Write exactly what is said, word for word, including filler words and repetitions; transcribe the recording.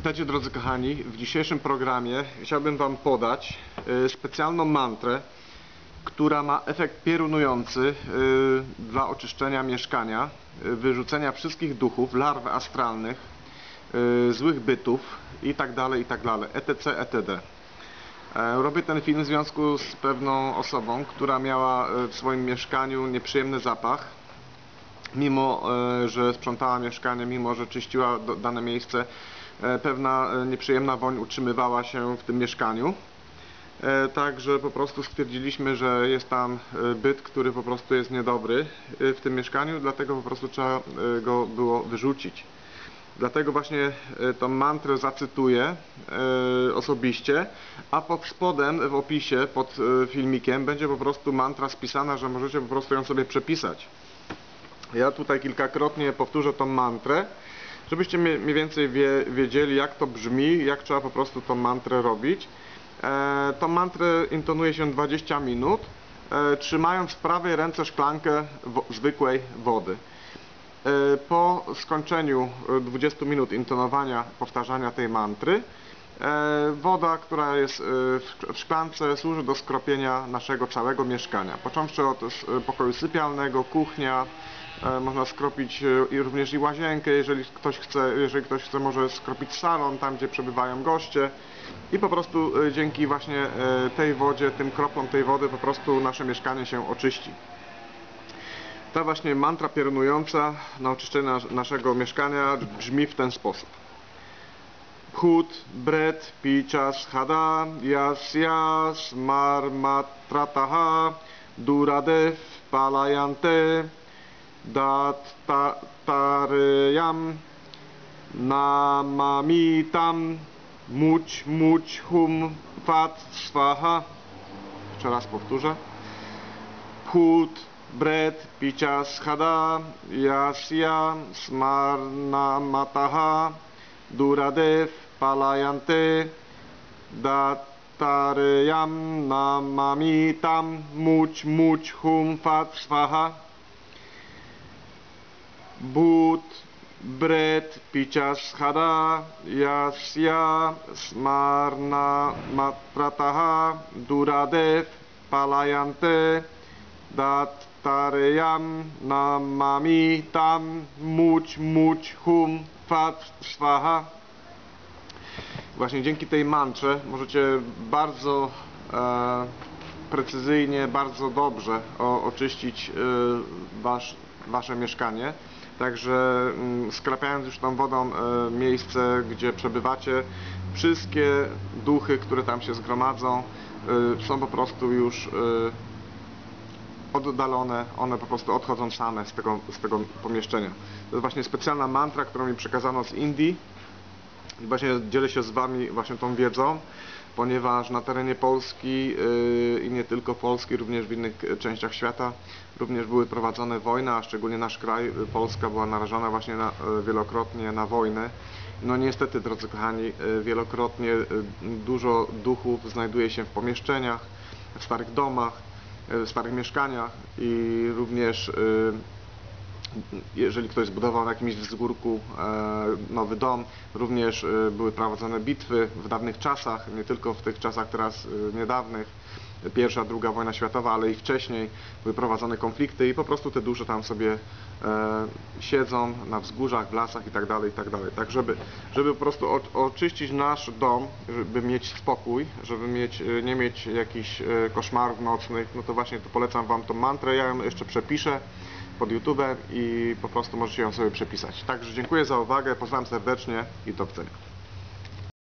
Witajcie, drodzy kochani. W dzisiejszym programie chciałbym Wam podać specjalną mantrę, która ma efekt piorunujący dla oczyszczenia mieszkania, wyrzucenia wszystkich duchów, larw astralnych, złych bytów itd., itd., etc., etd. Robię ten film w związku z pewną osobą, która miała w swoim mieszkaniu nieprzyjemny zapach. Mimo że sprzątała mieszkanie, mimo że czyściła dane miejsce, pewna nieprzyjemna woń utrzymywała się w tym mieszkaniu. Także po prostu stwierdziliśmy, że jest tam byt, który po prostu jest niedobry w tym mieszkaniu, dlatego po prostu trzeba go było wyrzucić. Dlatego właśnie tą mantrę zacytuję osobiście, a pod spodem w opisie, pod filmikiem będzie po prostu mantra spisana, że możecie po prostu ją sobie przepisać. Ja tutaj kilkakrotnie powtórzę tą mantrę, żebyście mniej więcej wie, wiedzieli, jak to brzmi, jak trzeba po prostu tą mantrę robić. E, tą mantrę intonuje się dwadzieścia minut, e, trzymając w prawej ręce szklankę wo zwykłej wody. E, po skończeniu dwudziestu minut intonowania, powtarzania tej mantry, e, woda, która jest w szklance, służy do skropienia naszego całego mieszkania. Począwszy od pokoju sypialnego, kuchnia, można skropić i również i łazienkę, jeżeli ktoś chce, jeżeli ktoś chce, może skropić salon, tam gdzie przebywają goście, i po prostu dzięki właśnie tej wodzie, tym kroplom tej wody po prostu nasze mieszkanie się oczyści. Ta właśnie mantra piorunująca na oczyszczenie naszego mieszkania brzmi w ten sposób: Bhut bret pichas hada yas yas marmatrataha duradev palayante dat ta, taryam namamitam muć muć hum fat swaha. Jeszcze raz powtórzę. Bhut bret pichas hada yasya smarnamataha duradev palayante dat taryam namamitam muć muć hum fat swaha. Bhut bret pichas hada yasya smarna matrataha duradev palayante dat taryam namamitam muć muć hum fat swaha. Właśnie dzięki tej mantrze możecie bardzo e, precyzyjnie, bardzo dobrze o, oczyścić e, wasz, wasze mieszkanie. Także skrapiając już tą wodą e, miejsce, gdzie przebywacie, wszystkie duchy, które tam się zgromadzą, e, są po prostu już e, oddalone, one po prostu odchodzą same z tego, z tego pomieszczenia. To jest właśnie specjalna mantra, którą mi przekazano z Indii. I właśnie dzielę się z Wami właśnie tą wiedzą, ponieważ na terenie Polski yy, i nie tylko Polski, również w innych częściach świata również były prowadzone wojny, a szczególnie nasz kraj, Polska, była narażona właśnie na, yy, wielokrotnie na wojnę. No niestety, drodzy kochani, yy, wielokrotnie yy, dużo duchów znajduje się w pomieszczeniach, w starych domach, yy, w starych mieszkaniach i również yy, jeżeli ktoś zbudował na jakimś wzgórku e, nowy dom, również e, były prowadzone bitwy w dawnych czasach, nie tylko w tych czasach teraz e, niedawnych, pierwsza, druga wojna światowa, ale i wcześniej były prowadzone konflikty i po prostu te dusze tam sobie e, siedzą na wzgórzach, w lasach itd., itd. Tak, żeby, żeby po prostu o, oczyścić nasz dom, żeby mieć spokój, żeby mieć, nie mieć jakichś e, koszmarów nocnych, no to właśnie to polecam Wam tą mantrę, ja ją jeszcze przepiszę pod YouTube'em i po prostu możecie ją sobie przepisać. Także dziękuję za uwagę, pozdrawiam serdecznie i do widzenia.